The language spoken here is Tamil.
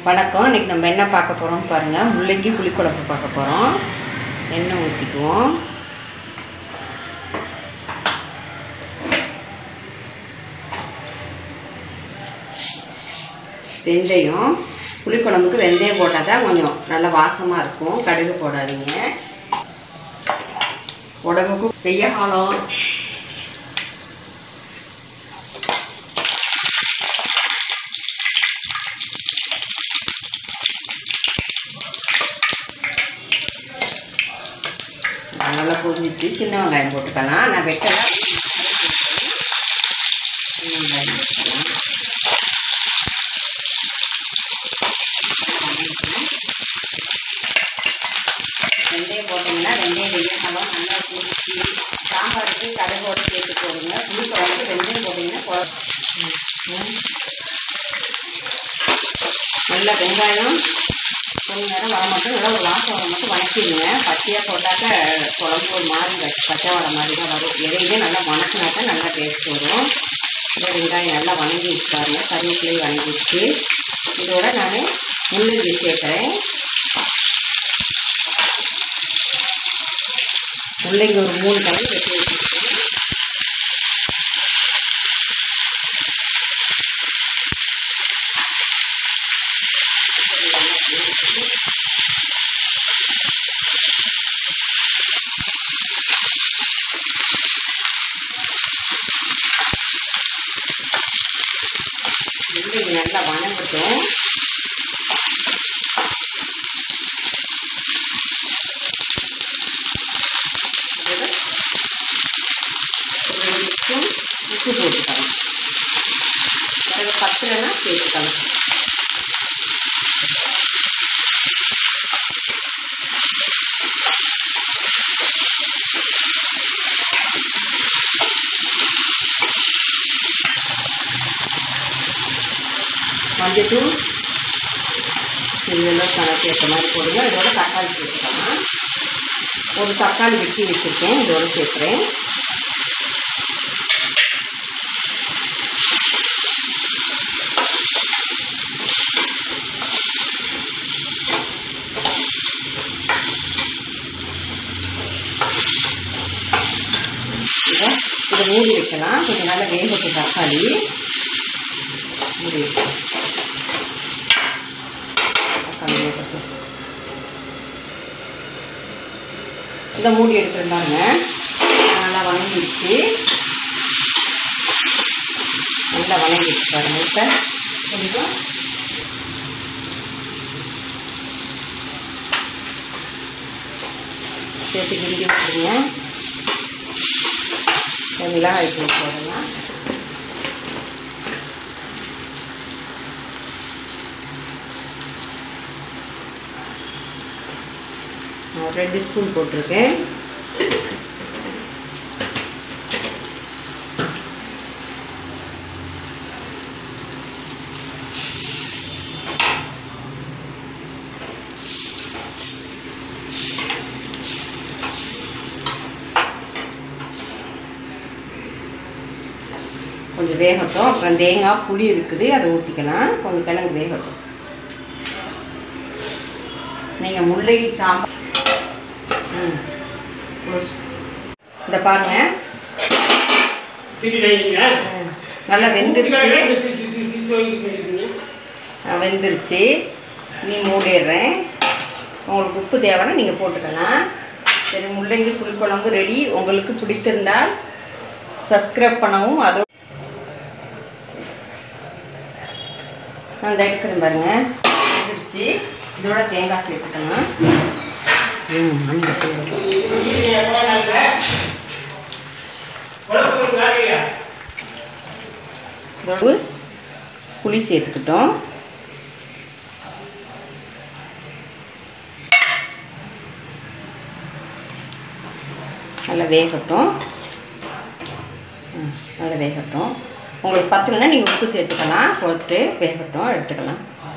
வணக்கம். இன்னைக்கு நம்ம என்ன பார்க்க போறோம் பாருங்க. முள்ளங்கி புளிக்குழம்பு பார்க்க போறோம். எண்ணெய் ஊற்றிக்குவோம். வெந்தயம், புளிக்குழம்புக்கு வெந்தயம் போட்டால் தான் கொஞ்சம் நல்லா வாசமாக இருக்கும். கடுகு போடாதீங்க. உடம்புக்கு வெய்ய காலம். நல்லா பொரிஞ்சிச்சு. சின்ன வெங்காயம் போட்டுக்கலாம். நான் வெட்டலாம். வெங்காயம் போட்டுக்கலாம். வெந்தயம் போட்டிங்கன்னா வெந்தயம் வெய்யக்காலம் நல்லா பொரிச்சு சாம்பாருக்கு கடுகோடு சேர்த்து போடுங்க. புளிக்குழம்புக்கு வெந்தயம் போட்டிங்கன்னா நல்லா வெங்காயம் கொஞ்சம் நேரம் வர மட்டும் நல்லா ஒரு வாசம் வர மட்டும் வணக்கிடுங்க. பச்சையாக போட்டாக்க குழம்பு ஒரு மாதிரி பச்சை வர மாதிரி தான் வரும். எதையுமே நல்லா வணக்கினாக்கா நல்லா டேஸ்ட் வரும். வெங்காயம் நல்லா வணங்கி வச்சுக்காருங்க. கருவேப்பிலையும் வணங்கி வச்சு இதோட நான் முள்ளங்கி சேர்க்குறேன். முள்ளங்கி ஒரு 3 கலர் வெட்டி வச்சுருக்கேன். முள்ளங்கி நல்லா வணங்கட்டும். உப்பு போட்டுக்கலாம். பிறகு பத்துலன்னா சேர்த்துக்கலாம். மஞ்சத்தூள் இதெல்லாம் சேர்த்த மாதிரி போடுங்க. இதோட தக்காளி சேர்த்துக்கலாம். ஒரு தக்காளி வெட்டி வச்சுருக்கேன். இதோட சேர்க்குறேன். இதை மூடி வைக்கலாம். கொஞ்சம் நல்லா வேகட்டும். தக்காளி மூடி வைக்கலாம். தக்காளி வேகட்டும். இதை மூடி எடுத்துருந்தாங்க. நல்லா வணங்கிடுச்சு. நல்லா வணங்கிடுச்சு பாருங்க. இப்போ கொஞ்சம் சேர்த்து கிண்டி வச்சுருங்க. மிளகாய் தூள் போடலாம். நான் 2 ஸ்பூன் போட்டிருக்கேன். கொஞ்சம் வேகட்டும். அப்புறம் தேங்காய் புளி இருக்குது, அதை ஊற்றிக்கலாம். கொஞ்சம் கிழங்கு வேகட்டும். நீங்கள் முள்ளங்கி சாம்பார் இந்த பாருங்க. நல்லா வெந்துருச்சு. நீ மூடிடுறேன். உங்களுக்கு உப்பு தேவைன்னா நீங்கள் போட்டுக்கலாம். சரி, முள்ளங்கி புளிக்குழம்பு ரெடி. உங்களுக்கு பிடித்திருந்தால் சப்ஸ்கிரைப் பண்ணவும். அதோட நான் இதை எடுக்கிறேன் பாருங்க. வந்துருச்சு. இதோட தேங்காய் சேர்த்துக்கலாம். புளி சேர்த்துக்கிட்டோம். நல்லா வேகட்டும். நல்லா வேகட்டும். உங்களுக்கு பத்தலைன்னா நீங்கள் உப்பு சேர்த்துக்கலாம். போட்டு வேகட்டும், எடுத்துக்கலாம்.